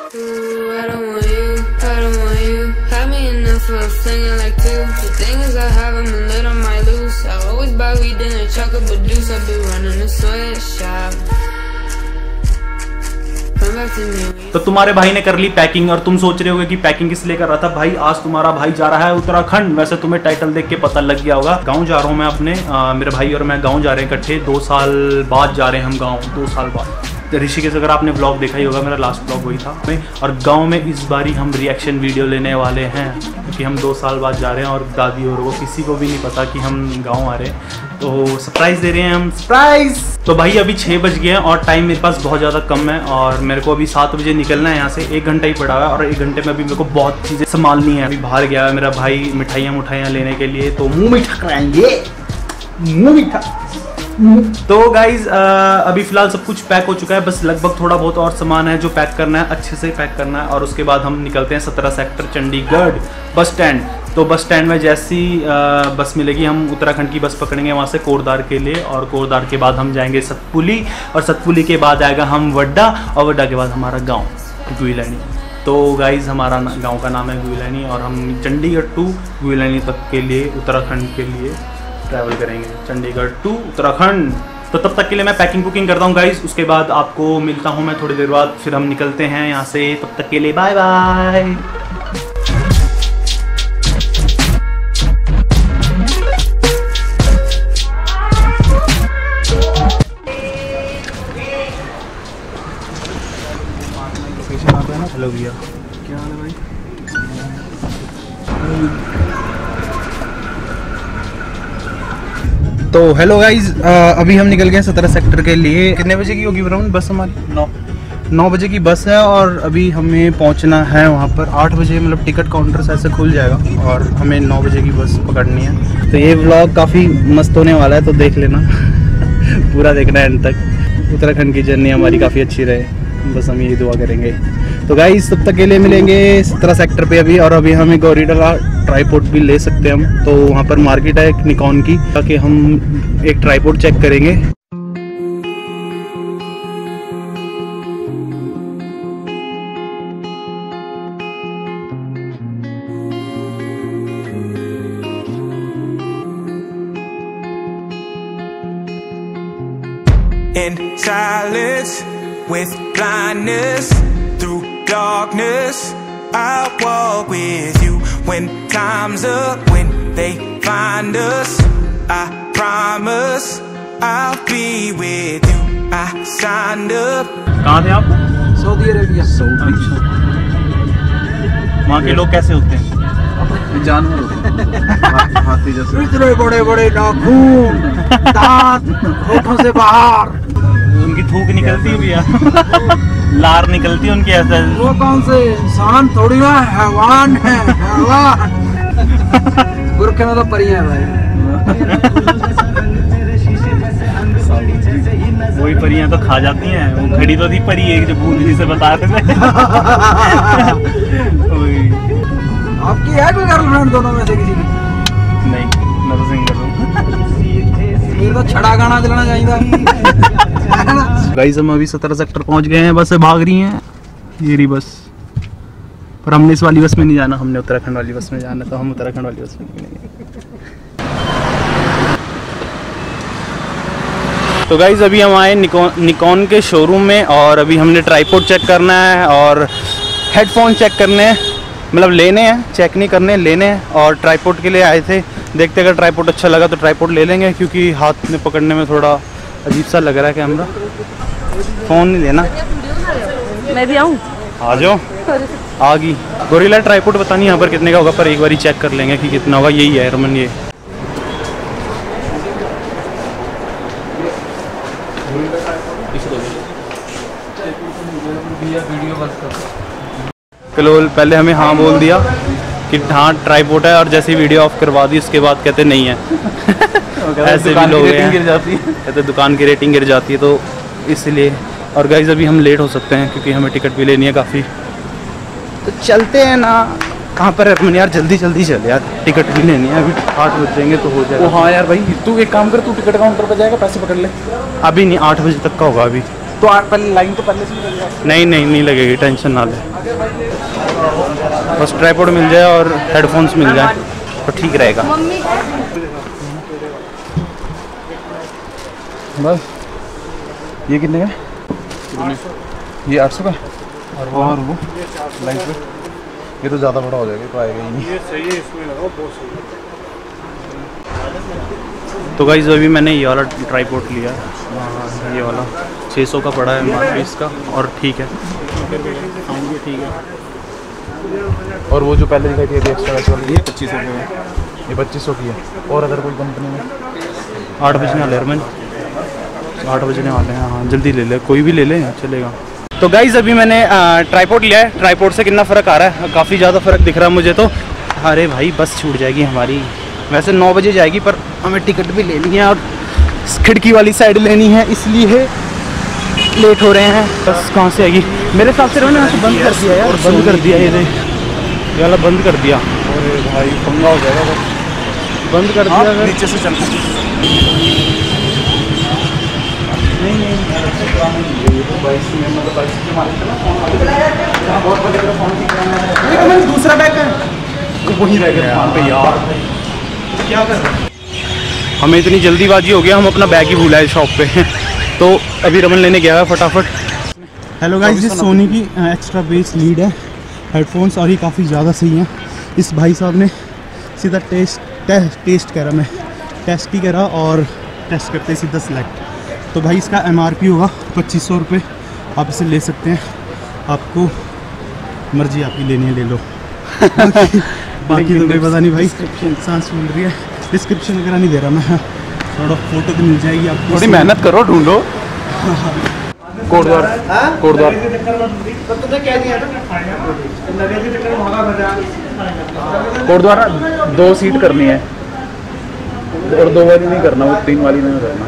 तो तुम्हारे भाई ने कर ली पैकिंग और तुम सोच रहे होगे कि पैकिंग किस लिए कर रहा था। भाई आज तुम्हारा भाई जा रहा है उत्तराखंड। वैसे तुम्हें टाइटल देख के पता लग गया होगा। गांव जा रहा हूँ मैं अपने, मेरे भाई और मैं गांव जा रहे हैं इकट्ठे। 2 साल बाद जा रहे हैं हम गांव, 2 साल बाद। ऋषिकेश अगर आपने ब्लॉग देखा ही होगा, मेरा लास्ट ब्लॉग वही था। और गांव में इस बारी हम रिएक्शन वीडियो लेने वाले हैं क्योंकि हम 2 साल बाद जा रहे हैं और दादी और वो किसी को भी नहीं पता कि हम गांव आ रहे हैं। तो सरप्राइज़ दे रहे हैं हम, सरप्राइज़। तो भाई अभी 6 बज गए हैं और टाइम मेरे पास बहुत ज़्यादा कम है और मेरे को अभी 7 बजे निकलना है यहाँ से। 1 घंटा ही पड़ा हुआ है और 1 घंटे में अभी मेरे को बहुत चीज़ें संभालनी है। अभी बाहर गया है मेरा भाई मिठाइयाँ लेने के लिए, तो मुँह मीठा कराएंगे, मुँह मीठा। तो गाइज अभी फ़िलहाल सब कुछ पैक हो चुका है, बस लगभग थोड़ा बहुत और सामान है जो पैक करना है, अच्छे से पैक करना है। और उसके बाद हम निकलते हैं 17 सेक्टर चंडीगढ़ बस स्टैंड। तो बस स्टैंड में जैसी बस मिलेगी हम उत्तराखंड की बस पकड़ेंगे वहाँ से कोटद्वार के लिए, और कोटद्वार के बाद हम जाएंगे सतपुली, और सतपुली के बाद आएगा हम वड्डा, और वड्डा के बाद हमारा गाँव गुइलैनी। तो गाइज़ हमारा गाँव का नाम है गुइलैनी और हम चंडीगढ़ टू गुइलैनी तक के लिए उत्तराखंड के लिए ट्रैवल करेंगे, चंडीगढ़ टू उत्तराखंड। तो तब तक के लिए मैं पैकिंग बुकिंग करता हूँ गाइस, उसके बाद आपको मिलता हूँ मैं थोड़ी देर बाद, फिर हम निकलते हैं यहाँ से। तब तक के लिए बाय बाय। हेलो भैया, क्या हाल है भाई? तो हेलो गाइज, अभी हम निकल गए 17 सेक्टर के लिए। कितने बजे की होगी ब्राउन बस हमारी? 9 बजे की बस है और अभी हमें पहुंचना है वहां पर 8 बजे, मतलब टिकट काउंटर शायद से खुल जाएगा और हमें 9 बजे की बस पकड़नी है। तो ये व्लॉग काफ़ी मस्त होने वाला है, तो देख लेना पूरा देखना है एंड तक। उत्तराखंड की जर्नी हमारी काफ़ी अच्छी रहे, बस हम यही दुआ करेंगे। तो गाइस तब तक के लिए मिलेंगे 17 सेक्टर पे अभी, और अभी हमें गोरिल्ला ट्राईपोड भी ले सकते हैं हम। तो वहाँ पर मार्केट है एक निकॉन की, ताकि हम एक ट्राईपोड चेक करेंगे। In silence, with blindness, through darkness, I'll walk with you. When time's up, when they find us, I promise I'll be with you. I signed up. कहाँ थे आप? Saudi Arabia. अच्छा, वहाँ के लोग कैसे होते हैं? जानवर होते हैं हाथी जैसे, इतने बड़े बड़े नाखून, दांत होठों से बाहर, उनकी थूक निकलती है भैया लार निकलती है उनकी ऐसा। वो कौन से इंसान थोड़ी है, हैवान है, हैवान। बुरखे में तो परियां है भाई। वही परियां तो खा जाती हैं, वो खड़ी तो थी परी एक जो भूत जी से बता रहे थे आपकी है कोई गर्लफ्रेंड दोनों में से किसी की? नहीं, मैं तो सिंगल हूँ। ये तो छड़ा गाना चलाना चाहिए। गाइस हम अभी 17 सेक्टर पहुंच गए हैं, बसें भाग रही हैं, ये रही बस। पर हमने इस वाली बस में नहीं जाना, हमने उत्तराखंड वाली बस में जाना, तो हम उत्तराखंड वाली बस में निकलेंगे। तो गाइस अभी हम आए निकॉन के शोरूम में, और अभी हमने ट्राईपोड चेक करना है और हेडफोन चेक करने हैं, मतलब लेने हैं, चेक नहीं करने, लेने हैं। और ट्राईपोड के लिए आए थे, देखते अगर ट्राईपोड अच्छा लगा तो ट्राईपोड ले लेंगे, क्योंकि हाथ में पकड़ने में थोड़ा अजीब सा लग रहा है कैमरा। फ़ोन नहीं लेना। मैं भी आऊँ? आ जाओ, आ गई। गोरिल्ला ट्राईपोड पता नहीं यहाँ पर कितने का होगा, पर एक बार ही चेक कर लेंगे कि कितना होगा। यही है रमन, ये कलोल पहले हमें हाँ बोल दिया कि हाँ ट्राईपोड है, और जैसे ही वीडियो ऑफ करवा दी उसके बाद कहते नहीं है ऐसे भी लोग हैं, गिर जाती है, कहते दुकान की रेटिंग गिर जाती है, तो इसलिए। और गाइस अभी हम लेट हो सकते हैं क्योंकि हमें टिकट भी लेनी है काफ़ी, तो चलते हैं ना। कहाँ पर है यार, जल्दी जल्दी चल यार, टिकट भी लेनी है, अभी 8 बज जाएंगे तो हो जाएगा। हाँ यार भाई, तू एक काम कर, तू टिकट काउंटर पर जाएगा, पैसे पकड़ ले। अभी नहीं, 8 बजे तक का होगा अभी। तो पहले लाइन तो पहले से ही लगेगा। नहीं लगेगी, टेंशन ना ले। बस ट्राइपॉड मिल जाए और हेडफोन्स मिल जाए तो ठीक रहेगा। बस ये कितने का? ये 800 का और वो लाइट पे। ये तो ज़्यादा बड़ा हो जाएगा, तो आएगा ही नहीं। ये सही है, इसमें लगाओ, बहुत सही है। तो गाइस अभी मैंने ये वाला ट्राइपॉड लिया है, ये वाला 600 का पड़ा है मार्केट का, और ठीक है, साउंड भी ठीक है। और वो जो पहले दिखाई थी एक्स्ट्रा वैसे वाली, ये 2500 की है, ये 2500 की है। और अगर कोई कंपनी में 8 बजने वाले यार, 8 बजने वाले हैं। हाँ जल्दी ले ले, कोई भी ले ले चलेगा। तो गाइस अभी मैंने ट्राइपॉड लिया है। ट्राइपॉड से कितना फ़र्क आ रहा है? काफ़ी ज़्यादा फ़र्क दिख रहा है मुझे तो। अरे भाई बस छूट जाएगी हमारी, वैसे 9 बजे जाएगी, पर हमें टिकट भी लेनी है और खिड़की वाली साइड लेनी है, इसलिए लेट हो रहे हैं। बस कहाँ से आएगी? मेरे हिसाब से उन्होंने बंद कर दिया यार, बंद कर दिया ये वाला, बंद कर दिया। अरे भाई पंगा हो जाएगा, बंद कर दिया। नीचे से चलना दूसरा बैग है वहीं रह गया पे यार, क्या कर रहे हैं? हमें इतनी जल्दीबाजी हो गया, हम अपना बैग ही भूला है शॉप पे। तो अभी रमन लेने गया है फटाफट। हेलो गाइस, ये सोनी की एक्स्ट्रा बेस लीड है हेडफोन्स, और ये काफ़ी ज़्यादा सही है। इस भाई साहब ने सीधा टेस्ट कह रहा, मैं टेस्ट ही कह रहा, और टेस्ट करते सीधा सेलेक्ट। तो भाई इसका MRP होगा 2500 रुपये। आप इसे ले सकते हैं, आपको मर्जी आपकी लेनी है ले लो। बाकी तो कोई पता नहीं भाई, सांस मिल रही है। डिस्क्रिप्शन वगैरह नहीं दे रहा मैं, थोड़ा फोटो तो मिल जाएगी आपको, थोड़ी मेहनत करो, ढूंढो। कोटद्वार कोटद्वार 2 सीट करनी है, और 2 वाली नहीं करना, वो 3 वाली नहीं करना।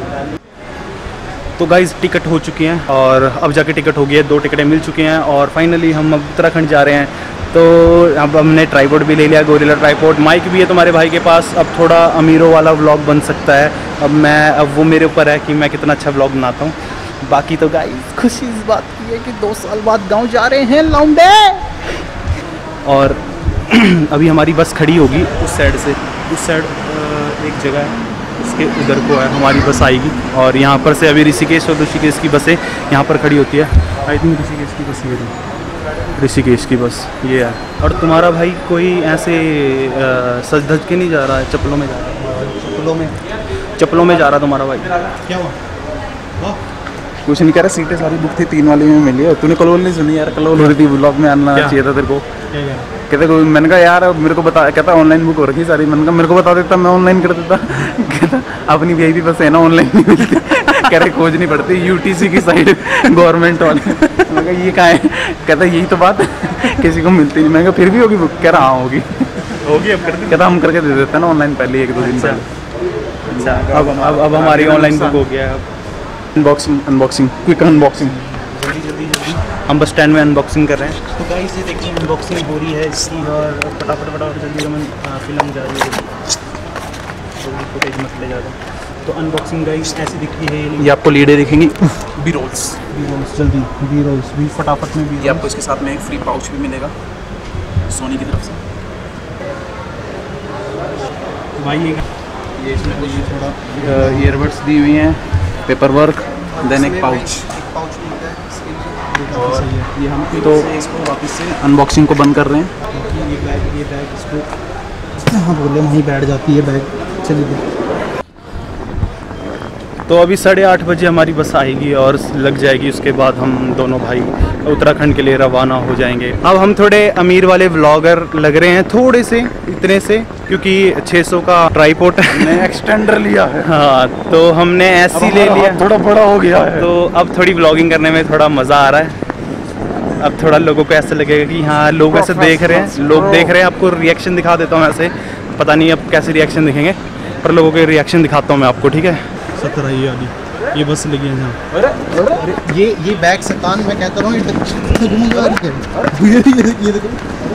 तो गाइज़ टिकट हो चुकी हैं, और अब जाके टिकट हो गई है, 2 टिकटें मिल चुकी हैं, और फाइनली हम अब उत्तराखंड जा रहे हैं। तो अब हमने ट्राइपॉड भी ले लिया, गोरिल्ला ट्राइपॉड, माइक भी है तुम्हारे भाई के पास। अब थोड़ा अमीरों वाला व्लॉग बन सकता है। अब वो मेरे ऊपर है कि मैं कितना अच्छा व्लॉग बनाता हूँ। बाकी तो गाइस खुशी इस बात की है कि 2 साल बाद गाँव जा रहे हैं लौंडे। और अभी हमारी बस खड़ी होगी उस साइड से, उस साइड एक जगह है, उसके उधर को है हमारी बस आएगी। और यहाँ पर से अभी ऋषिकेश और ऋषिकेश की बसें यहाँ पर खड़ी होती है। आई थिंक ऋषिकेश की बस ये रही, ऋषिकेश की बस ये है। और तुम्हारा भाई कोई ऐसे सज धज के नहीं जा रहा है, चप्पलों में जा रहा है, चप्पलों में जा रहा तुम्हारा भाई। क्या हुआ? कुछ नहीं कह रहा, सीटें सारी बुक थी, 3 वाली में मिली है। तूने कलोल नहीं सुनी यार? कलोल हो रही थी, ब्लॉग में आना चाहिए था तेरे को। कहते मैंने कहा यार मेरे को बता, कहता ऑनलाइन बुक हो रखी सारी। मैंने कहा मेरे को बता देता, मैं ऑनलाइन कर देता। कहता अपनी VIP बस है ना, ऑनलाइन नहीं मिलती। कह रहे खोजनी पड़ती, UTC की साइड गवर्नमेंट वाले। मैं कहा ये कहाँ है? कहता यही तो बात, किसी को मिलती नहीं। मैंने कहा फिर भी होगी बुक? कह रहा हाँ होगी। अब कर दी। कहता हम करके दे देते हैं ना ऑनलाइन, पहले 1-2 दिन पहले। अच्छा अब हमारी ऑनलाइन बुक हो गया है। अनबॉक्सिंग क्विक अनबॉक्सिंग जल्दी हम बस स्टैंड में अनबॉक्सिंग कर रहे हैं। तो गाइस ये देखिए अनबॉक्सिंग हो रही है इसकी, और फटाफट जल्दी रमन फिल्म जा रही है, फुटेज मत ले जाता। तो अनबॉक्सिंग गाइस ऐसी दिखती है। ये आपको लीडें दिखेंगी, बी रोल्स जल्दी, बी रोल्स भी फटाफट में भी। ये आपको इसके साथ में एक फ्री पाउच भी मिलेगा सोनी की तरफ से। भाई ये इसमें कुछ थोड़ा ईयरबड्स दी हुई हैं, पेपर वर्क, देन एक पाउच। और ये हम तो इसको वापस से अनबॉक्सिंग को बंद कर रहे हैं। ये बैग इसको हाँ बोले वहीं बैठ जाती है बैग। चलिए तो अभी 8:30 बजे हमारी बस आएगी और लग जाएगी, उसके बाद हम दोनों भाई उत्तराखंड के लिए रवाना हो जाएंगे। अब हम थोड़े अमीर वाले व्लॉगर लग रहे हैं, थोड़े से, इतने से, क्योंकि 600 का ट्राइपॉड ने एक्सटेंडर लिया है। हाँ तो हमने ऐसी ले लिया, थोड़ा बड़ा हो गया है, तो अब थोड़ी व्लॉगिंग करने में थोड़ा मज़ा आ रहा है। अब थोड़ा लोगों को ऐसा लगेगा कि हाँ लोग ऐसे देख रहे हैं, आपको रिएक्शन दिखा देता हूँ ऐसे, पता नहीं अब कैसे रिएक्शन दिखेंगे, पर लोगों के रिएक्शन दिखाता हूँ मैं आपको, ठीक है। 17 ये वाली ये बस लगी है जहाँ। ये बैग सतान मैं कहता हूँ, ये देखो।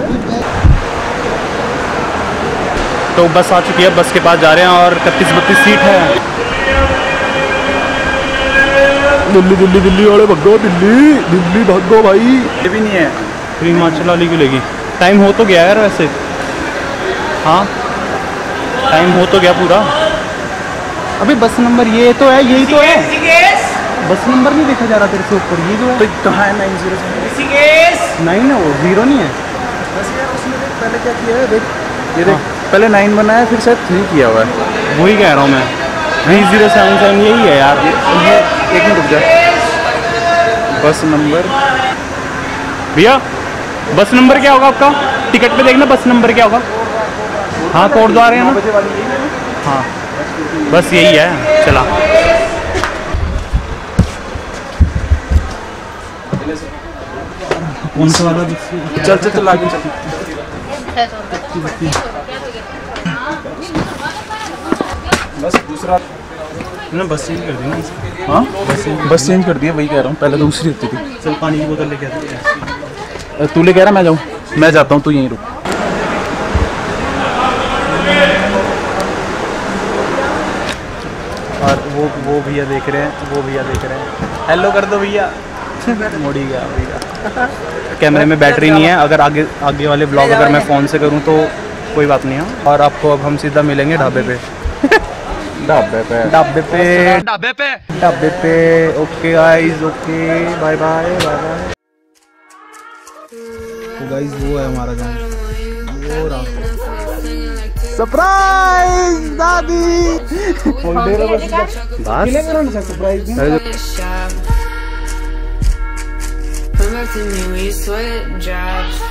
तो बस आ चुकी है, बस के पास जा रहे हैं और 31-32 सीट है। दिल्ली दिल्ली दिल्ली वाले भगो, दिल्ली दिल्ली भगो भाई। ये भी नहीं है फिर हिमाचल वाली क्यों लेगी? टाइम हो तो गया यार वैसे। हाँ टाइम हो तो गया पूरा। अबे बस नंबर ये तो है, यही तो है। बस नंबर नहीं देखा जा रहा तेरे से ऊपर, ये जो है तो कहाँ है 907? 9 है वो, 0 नहीं है। बस यार उसने देख पहले क्या किया है, देख ये देख पहले 9 बनाया फिर शायद 3 किया हुआ है। वही कह रहा हूँ मैं, 3077 यही है यार। ये एक मिनट रुक जा, बस नंबर भैया बस नंबर क्या होगा आपका? टिकट पे देखना बस नंबर क्या होगा। हाँ कोड तो आ रहे हैं ना। हाँ बस यही है, चला। कौन सा वाला? चल चल चल आगे चल। बस दूसरा ना बस चेंज कर दी ना। हाँ बस चेंज कर दिया, वही कह रहा हूँ, पहले दूसरी होती थी। चल पानी की बोतल लेके आते। तू ले कह रहा मैं जाऊँ? मैं जाता हूँ, तू यहीं रुक। और वो भैया देख रहे हैं, वो भैया देख रहे हैं। हेलो कर दो भैया। मोड़ी गया भैया। कैमरे में बैटरी नहीं है, अगर आगे वाले ब्लॉग अगर मैं फ़ोन से करूँ तो कोई बात नहीं है। और आपको अब हम सीधा मिलेंगे ढाबे पे। ढाबे पे। Okay guys, okay bye bye bye bye. तो गाइस वो है हमारा गाँव, वो रहा। सरप्राइज दादी। Come back to me, we sweat drops.